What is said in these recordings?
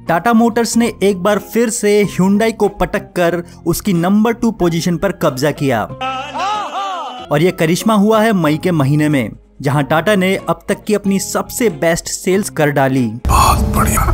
Tata Motors ने एक बार फिर से Hyundai को पटक कर उसकी नंबर 2 पोजीशन पर कब्जा किया और यह करिश्मा हुआ है मई के महीने में, जहां टाटा ने अब तक की अपनी सबसे बेस्ट सेल्स कर डाली। बहुत बढ़िया।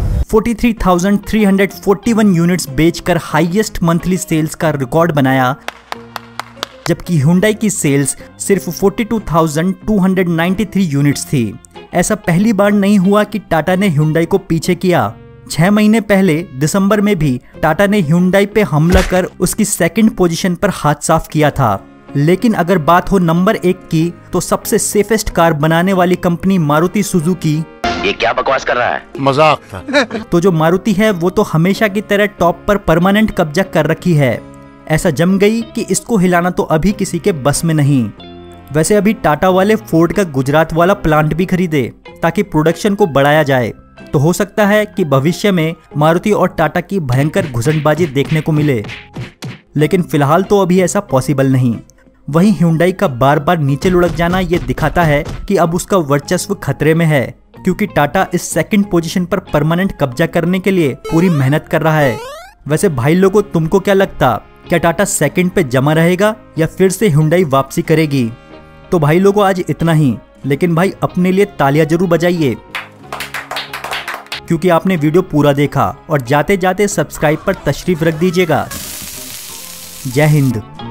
43,341 यूनिट्स बेचकर हाईएस्ट मंथली सेल्स का रिकॉर्ड बनाया, जबकि Hyundai की सेल्स सिर्फ 42,293 यूनिट्स थी। ऐसा पहली बार नहीं हुआ कि टाटा ने Hyundai को पीछे किया। 6 महीने पहले दिसंबर में भी टाटा ने Hyundai पे हमला कर उसकी सेकंड पोजीशन पर हाथ साफ किया था। लेकिन अगर बात हो नंबर 1 की, तो सबसे सेफेस्ट कार बनाने वाली कंपनी मारुति सुजुकी, ये क्या बकवास कर रहा है? मजाक था। तो जो मारुति है वो तो हमेशा की तरह टॉप पर परमानेंट कब्जा कर रखी है। ऐसा जम गई कि इसको हिलाना तो अभी किसी के बस में नहीं। वैसे अभी टाटा वाले फोर्ड का गुजरात वाला प्लांट भी खरीदे ताकि प्रोडक्शन को बढ़ाया जाए, तो हो सकता है कि भविष्य में मारुति और टाटा की भयंकर घुसनबाजी देखने को मिले। लेकिन फिलहाल तो अभी ऐसा पॉसिबल नहीं। वहीं Hyundai का बार बार नीचे लुढ़क जाना ये दिखाता है कि अब उसका वर्चस्व खतरे में है, क्योंकि टाटा इस सेकंड पोजीशन पर परमानेंट कब्जा करने के लिए पूरी मेहनत कर रहा है। वैसे भाई लोगों, तुमको क्या लगता, क्या टाटा सेकंड पे जमा रहेगा या फिर से Hyundai वापसी करेगी? तो भाई लोगों, आज इतना ही। लेकिन भाई अपने लिए तालियां जरूर बजाइए, क्योंकि आपने वीडियो पूरा देखा, और जाते जाते सब्सक्राइब पर तशरीफ रख दीजिएगा। जय हिंद।